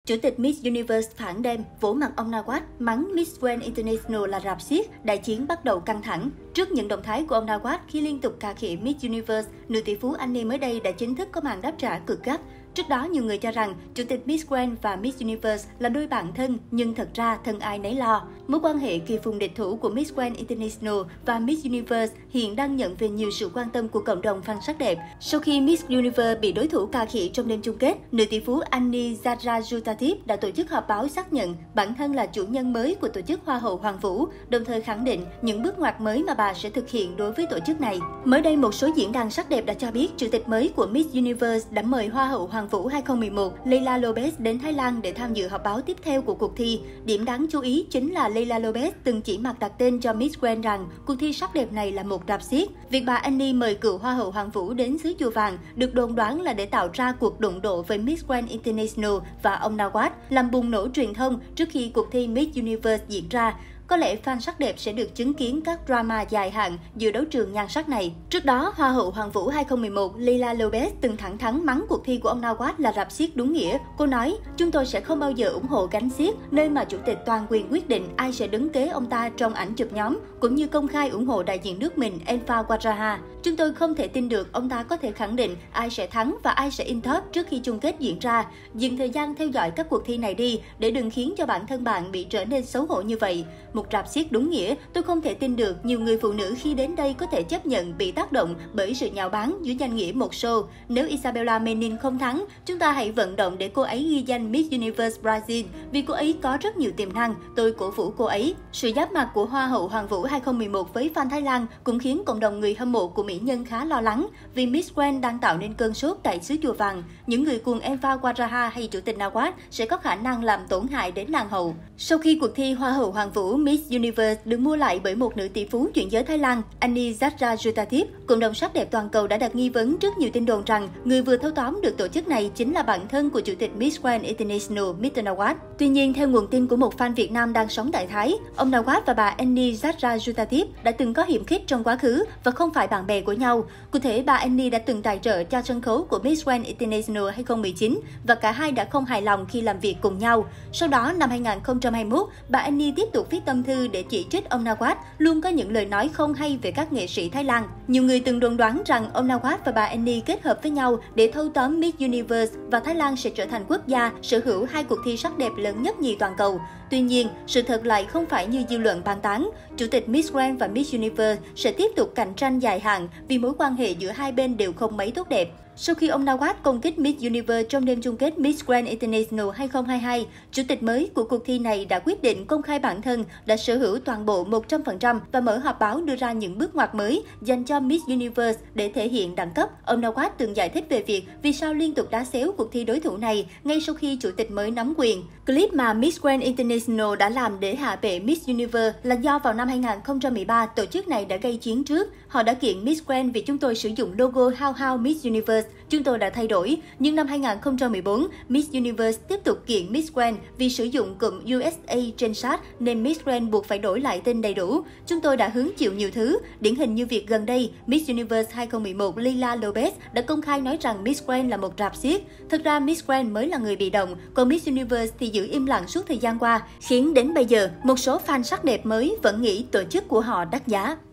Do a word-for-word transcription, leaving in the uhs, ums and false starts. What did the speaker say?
Chủ tịch Miss Universe phản đêm, vỗ mặt ông Nawaz, mắng Miss Grand International là rạp xiếc, đại chiến bắt đầu căng thẳng. Trước những động thái của ông Nawaz khi liên tục cà khịa Miss Universe, nữ tỷ phú Annie mới đây đã chính thức có màn đáp trả cực gắt. Trước đó, nhiều người cho rằng Chủ tịch Miss Grand và Miss Universe là đôi bạn thân, nhưng thật ra thân ai nấy lo. Mối quan hệ kỳ phùng địch thủ của Miss Grand International và Miss Universe hiện đang nhận về nhiều sự quan tâm của cộng đồng fan sắc đẹp. Sau khi Miss Universe bị đối thủ cà khịa trong đêm chung kết, nữ tỷ phú Annie Zadra đã tổ chức họp báo xác nhận bản thân là chủ nhân mới của tổ chức Hoa hậu Hoàng vũ, đồng thời khẳng định những bước ngoặt mới mà bà sẽ thực hiện đối với tổ chức này. Mới đây, một số diễn đàn sắc đẹp đã cho biết chủ tịch mới của Miss Universe đã mời Hoa hậu Hoàng vũ hai không một một Leila Lopez đến Thái Lan để tham dự họp báo tiếp theo của cuộc thi. Điểm đáng chú ý chính là Leila Lopez từng chỉ mặt đặt tên cho Miss Grand rằng cuộc thi sắc đẹp này là một rạp xiếc. Việc bà Annie mời cựu Hoa hậu Hoàng vũ đến xứ Chùa Vàng được đồn đoán là để tạo ra cuộc đụng độ với Miss Grand International và ông Nawaz, làm bùng nổ truyền thông trước khi cuộc thi Miss Universe diễn ra. Có lẽ fan sắc đẹp sẽ được chứng kiến các drama dài hạn giữa đấu trường nhan sắc này. Trước đó, Hoa hậu Hoàng vũ hai không một một Leila Lopez từng thẳng thắn mắng cuộc thi của ông Nawaz là rạp xiếc đúng nghĩa. Cô nói, chúng tôi sẽ không bao giờ ủng hộ gánh xiếc, nơi mà chủ tịch toàn quyền quyết định ai sẽ đứng kế ông ta trong ảnh chụp nhóm, cũng như công khai ủng hộ đại diện nước mình Enfa Wajaha. Chúng tôi không thể tin được ông ta có thể khẳng định ai sẽ thắng và ai sẽ in top trước khi chung kết diễn ra. Dừng thời gian theo dõi các cuộc thi này đi, để đừng khiến cho bản thân bạn bị trở nên xấu hổ như vậy. Một rạp xiếc đúng nghĩa, tôi không thể tin được nhiều người phụ nữ khi đến đây có thể chấp nhận bị tác động bởi sự nhạo báng dưới danh nghĩa một show. Nếu Isabella Menin không thắng, chúng ta hãy vận động để cô ấy ghi danh Miss Universe Brazil vì cô ấy có rất nhiều tiềm năng, tôi cổ vũ cô ấy. Sự giáp mặt của Hoa hậu Hoàng vũ hai không một một với fan Thái Lan cũng khiến cộng đồng người hâm mộ của mỹ nhân khá lo lắng vì Miss Grand đang tạo nên cơn sốt tại xứ Chùa Vàng. Những người cuồng Enfa Wajaha hay chủ tịch Nawaz sẽ có khả năng làm tổn hại đến nàng hậu. Sau khi cuộc thi Hoa hậu Hoàng vũ Miss Universe được mua lại bởi một nữ tỷ phú chuyển giới Thái Lan, Annie Zadra, cộng đồng sắc đẹp toàn cầu đã đặt nghi vấn trước nhiều tin đồn rằng người vừa thâu tóm được tổ chức này chính là bạn thân của chủ tịch Miss Grand International, mít tơ Nawaz. Tuy nhiên, theo nguồn tin của một fan Việt Nam đang sống tại Thái, ông Nawaz và bà Annie Zadra đã từng có hiểm khích trong quá khứ và không phải bạn bè của nhau. Cụ thể, bà Annie đã từng tài trợ cho sân khấu của Miss Grand International hai không một chín và cả hai đã không hài lòng khi làm việc cùng nhau. Sau đó, năm hai không hai mốt, bà Annie tiếp tục viết tâm thư để chỉ trích ông Nawaz luôn có những lời nói không hay về các nghệ sĩ Thái Lan. Nhiều người từng đồn đoán rằng ông Nawaz và bà Annie kết hợp với nhau để thâu tóm Miss Universe và Thái Lan sẽ trở thành quốc gia sở hữu hai cuộc thi sắc đẹp lớn nhất nhì toàn cầu. Tuy nhiên, sự thật lại không phải như dư luận bàn tán. Chủ tịch Miss Grand và Miss Universe sẽ tiếp tục cạnh tranh dài hạn vì mối quan hệ giữa hai bên đều không mấy tốt đẹp. Sau khi ông Nawaz công kích Miss Universe trong đêm chung kết Miss Grand International hai không hai hai, chủ tịch mới của cuộc thi này đã quyết định công khai bản thân đã sở hữu toàn bộ một trăm phần trăm và mở họp báo đưa ra những bước ngoặt mới dành cho Miss Universe để thể hiện đẳng cấp. Ông Nawaz từng giải thích về việc vì sao liên tục đá xéo cuộc thi đối thủ này ngay sau khi chủ tịch mới nắm quyền. Clip mà Miss Grand International đã làm để hạ bệ Miss Universe là do vào năm hai không một ba tổ chức này đã gây chiến trước. Họ đã kiện Miss Grand vì chúng tôi sử dụng logo How How Miss Universe. Chúng tôi đã thay đổi, nhưng năm hai không một bốn, Miss Universe tiếp tục kiện Miss Grand vì sử dụng cụm u ét a trên sát nên Miss Grand buộc phải đổi lại tên đầy đủ. Chúng tôi đã hứng chịu nhiều thứ, điển hình như việc gần đây, Miss Universe hai không một một Leila Lopez đã công khai nói rằng Miss Grand là một rạp xiếc. Thực ra Miss Grand mới là người bị động, còn Miss Universe thì giữ im lặng suốt thời gian qua, khiến đến bây giờ, một số fan sắc đẹp mới vẫn nghĩ tổ chức của họ đắt giá.